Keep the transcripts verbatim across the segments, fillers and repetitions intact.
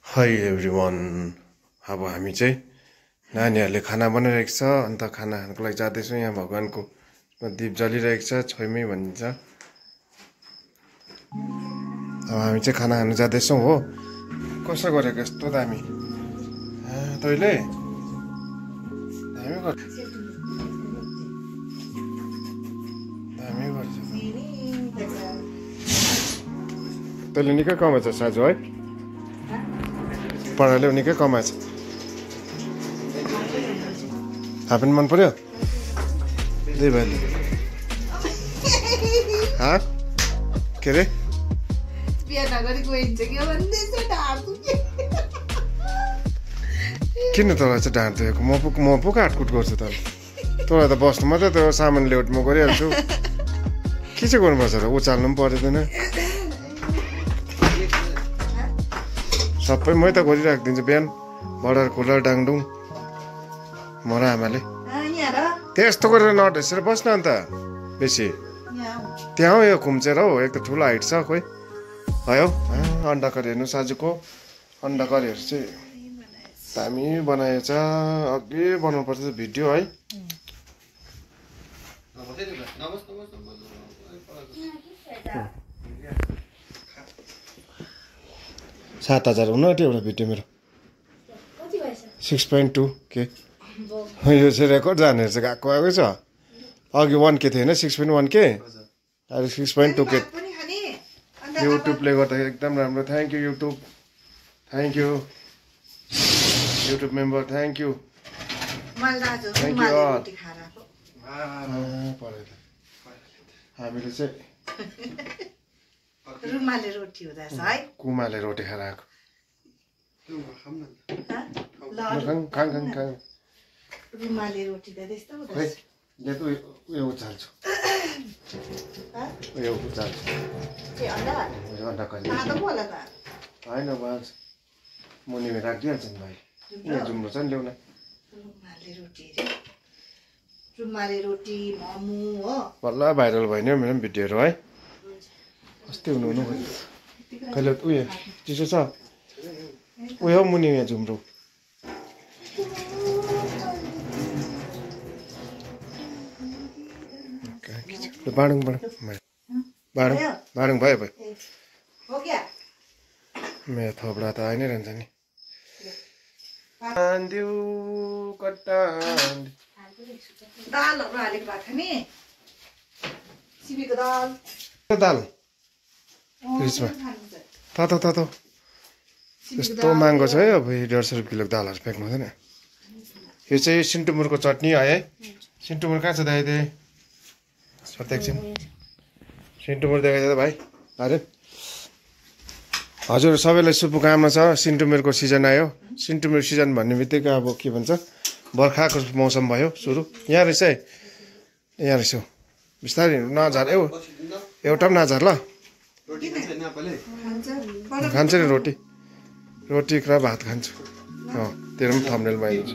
High everyone. अब हामी चाहिँ नानीहरूले खाना बनाइरहेको छ, अन्त खाना खानको लागि जाँदैछौँ। यहाँ भगवान्को दीप जलिरहेको छ, छोइमै भनिन्छ। अब हामी चाहिँ खाना खानु जाँदैछौँ हो। कसो गरेको यस्तो दामी तैँले दामी गर दामी गर्छ तैँले निकै कमाएछ साजु है, पढाइले निकै कमाएछ। हाफप्यान्ट मन पर्यो त्यही भयो। हाँ के अरे किन तँलाई चाहिँ ढाँट्दिएको? म पो म पो काटकुट गर्छु त। तँलाई त बस्नु मात्रै, त्यो सामान ल्याउट म गरिहाल्छु। के चाहिँ गर्नुपर्छ र? उचाल्नु पनि पर्दैन, सबै मै त गरिराखिदिन्छु। बिहान बडार खुलार डाङडुङ म र आमाले त्यस्तो गरेर नटेसेर बस्न अन्त बेसी त्यहाँ हो। यो खुम्चेर हौ, एक त ठुलो हाइट छ। खोइ भयो अन्डा करी हेर्नु, साजुको अन्डा करीहरू चाहिँ दामी बनाएछ। अघि बनाउनु पर्छ भिडियो है। सात हजार हुन आँट्यो एउटा भिडियो मेरो, सिक्स पोइन्ट टू के। यो चाहिँ रेकर्ड जाने रहेछ, गएको आएकै छ। अघि वान के थियो होइन, सिक्स पोइन्ट वान के, अहिले सिक्स पोइन्ट टू के। युट्युबले गर्दाखेरि एकदम राम्रो। Thank you YouTube, thank you YouTube member, thank you thank you all. हामीले चाहिँ रुमाले रोटी हुँदैछ है, कुमाले रोटी खाएर आएको। रुमाले रोटी त त्यस्तो हुँदैछ। उयो उचाल्छु, उयो उचाल्छु अन्डा करी होइन बाल्छ। मुनिमा राखिदिइहाल्छ नि भाइ, यहाँ जुम्रो छ नि, ल्याउन। रुमाले रोटी रे, रुमाले रोटी मोमो हो। बल्ल भाइरल भयो नि मेरो पनि भिडियोहरू है। कस्तै हुनु हुनु खोज्यो कहिले। उयो चिसो छ, उयो मुनि यहाँ झुम्रो। बाडुङ बाडुङ बाडुङ बाडुङ भयो भयो। मेरो थोपडा त आइ नै रहन्छ नि। दालहरू हालेको भएको छ नि, सिमीको दाल दाल फ्रिजमा तातो तातो। यस्तो महँगो छ है अब, डेढ सय रुपियाँ किलोको दालहरू फ्याँक्नु हुँदैन। यो चाहिँ सिन्टुमुरको चटनी है। सिन्टुमुर कहाँ छ देखाइदे एकछिन। सिन्टुमुर देखाइदिए भाइ। अरे हजुर सबैलाई शुभकामना छ। सिन्टुमुरको सिजन आयो। सिन्टुमुर सिजन भन्ने बित्तिकै अब के भन्छ, बर्खाको मौसम भयो सुरु। यहाँ रहेछ है, यहाँ रहेछ। बिस्तारै नझार, एउ एउटा पनि नझार ल। खान्छ नि रोटी, रोटी र भात खान्छु। अँ तेरो पनि थम्नेलमा आइदिन्छु।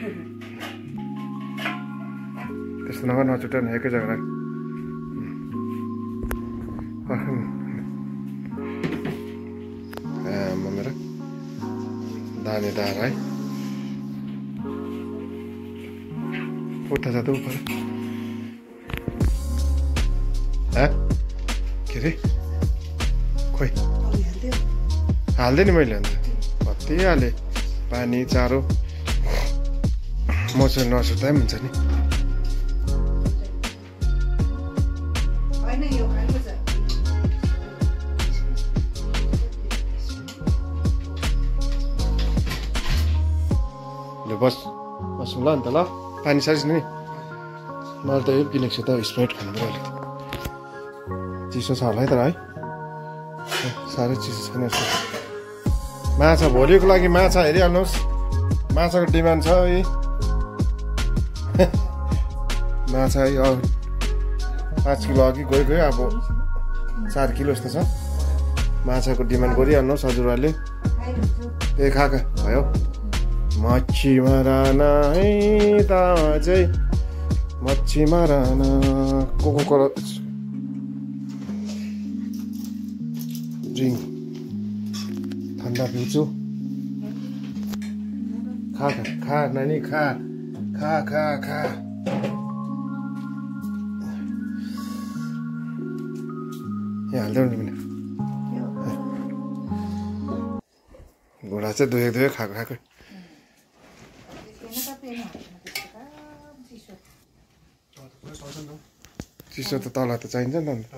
त्यस्तो नगर, नछुट्याउनु, एकै जग्गा राख। आमा मेरो दानेदार है। उता जाँदा उपर के अरे खोइ हाल्दै नि मैले। अन्त कति हालेँ, पानी चारो मसुर नसुर्दा पनि हुन्छ नि। ल बस बसौँ ल अन्त ल। पानी सारिस् नि, मलाई त यो किनेको छु त। स्प्राइट खानु पऱ्यो अलिकति। चिसो छ होला है तर है, साह्रै चिसो छैन। यस्तो माछा भोलिको लागि माछा हेरिहाल्नुहोस्, माछाको डिमान्ड छ है। माछा अब पाँच किलो अघि गयो गयो, अब चार किलो जस्तो छ। माछाको डिमान्ड गरिहाल्नुहोस् हजुरहरूले। ए खाका भयो। मच्छी माराना है त चाहिँ, मच्छी माराना। कोको कोला ड्रिङ्क ठन्डा पिउँछु। खा खा खा नानी खा खा खा खा यहाँ हाल्दै नि पनि घुँडा चाहिँ दुखेको दुखेको खाएको खाएको चिसो त तल त चाहिन्छ नि त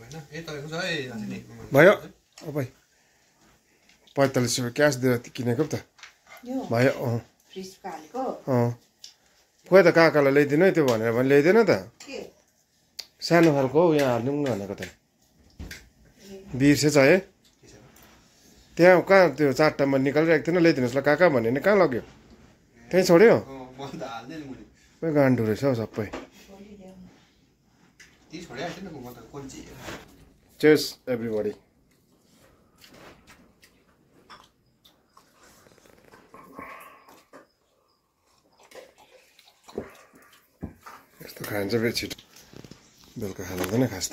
भयो ओ भाइ पैँतालिस रुपियाँ क्यास दिएर किनेको पो त भयो अँ अँ खोइ त काकालाई ल्याइदिनु है त्यो भनेर भने ल्याइदिएन त सानो खालको हौ यहाँ हालिदिउँ न भनेको त बिर्सेछ है त्यहाँ कहाँ त्यो चारवटामा निकालिरहेको थिएन ल्याइदिनुहोस् ल काका भन्यो भने कहाँ लग्यो त्यहीँ छोड्यो खोइ गान्डु रहेछ हौ सबै चेस एभ्रिबडी यस्तो खान्छ फेरि छिटो बेलुका खानु हुँदैन खास त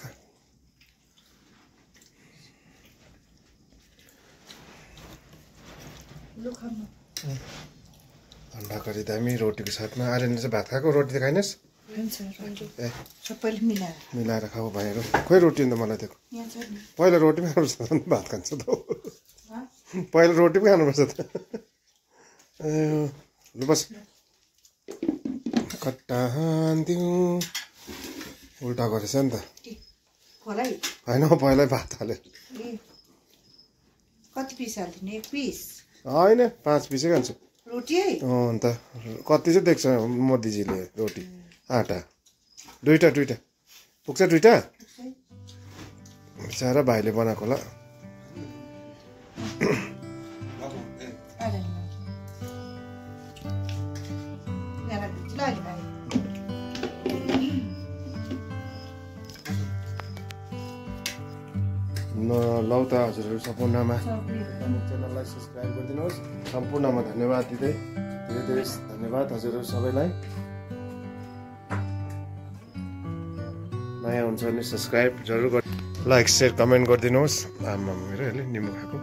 अन्डा करी दामी रोटीको साथमा आर्यनले चाहिँ भात खाएको रोटी त खाइनस् ए सबैले मिलाएर मिलाएर खाऊ भाइहरू खोइ रोटी अन्त मलाई दिएको पहिला रोटी पनि खानुपर्छ त भात खान्छ त पहिला रोटी पनि खानुपर्छ त ए लु बस कट्टा हान्दिउँ उल्टा गरेछ नि त होइन पहिल्यै भात हाल्यो कति पिस हालिदिने एक पिस होइन पाँच पिसै खान्छु रोटी अँ अन्त कति चाहिँ देख्छ मोदीजीले रोटी आँटा दुईवटा दुईवटा पुग्छ दुईवटा बिचारा भाइले बनाएको होला लौ त हजुरहरू सम्पूर्णमा च्यानललाई सब्सक्राइब गरिदिनुहोस् सम्पूर्णमा धन्यवाद दिँदै धेरै धेरै धन्यवाद हजुरहरू सबैलाई नयाँ हुन्छ भने सब्सक्राइब जरुर गर् लाइक सेयर कमेन्ट गरिदिनुहोस् आमा मेरो अहिले निम्बु खाएको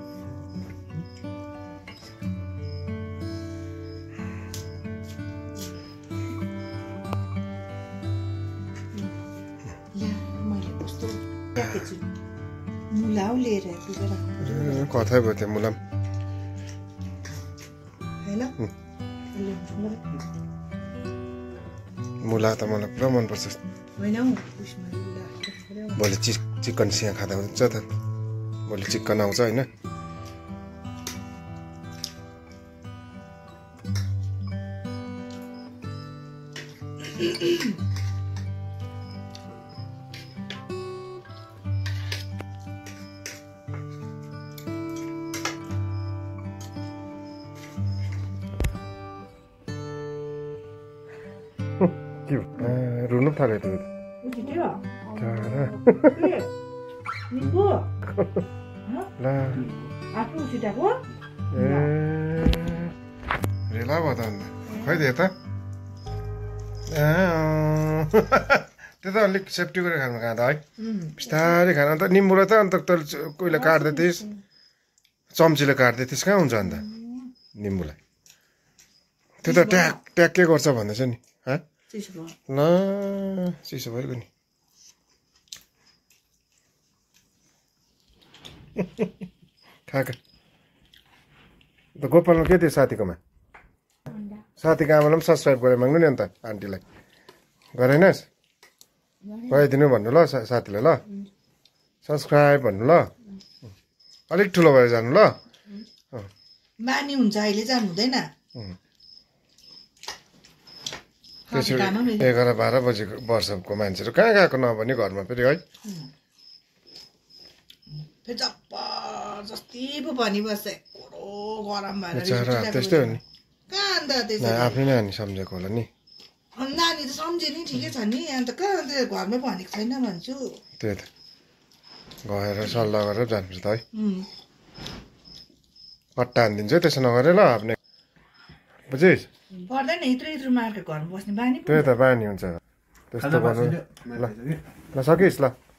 मुलाउ लिएर कतै भयो त्यो मुलाम मुला त मलाई पुरा मनपर्छ भोलि चि चिकन सिया खाँदा हुन्छ त भोलि चिकन आउँछ होइन रुनु पो थाल्यो त्यो ला ए रेला भयो त अन्त खै दिए त त्यो त अलिक सेफ्टी गरेर खानु खाँदा है बिस्तारै खानु अन्त निम्बुलाई त अन्त तैँले कोहीले काट्दै थिइस् चम्चीले काट्दै थिइस् कहाँ हुन्छ अन्त निम्बुलाई त्यो त ट्याक ट्याक के गर्छ भन्दैछ नि है ल चिसो भइगयो नि खाका त गोपालमा के थियो साथीकोमा साथीको आमालाई पनि सब्सक्राइब गरेर माग्नु नि अन्त आन्टीलाई गरेनस् गइदिनु भन्नु ल साथीलाई ल सब्सक्राइब भन्नु ल अलिक ठुलो भएर जानु ल बानी हुन्छ अहिले जानु हुँदैन त्यसरी एघार बाह्र बजीको वर्षको मान्छेहरू कहाँ गएको नभने घरमा फेरि है फेरि जबरजस्ती पो भनिबस्छ गरम भएर त्यस्तै हो नि कहाँ अन्त त्यसरी आफ्नै नानी सम्झेको होला नि नानी त सम्झे नि ठिकै छ नि अन्त कहाँ अन्त घरमै भनेको छैन भन्छु त्यही त गएर सल्लाह गरेर जानुपर्छ त है पट्टा हानिदिन्छु है त्यसो नगरेर ल आफ्नै बुझिस् पर्दैन यत्रो यत्रो मार्केट घरमा बस्ने बानी त्यही त बानी हुन्छ त्यस्तो गर्नु ल ल सकिस् ल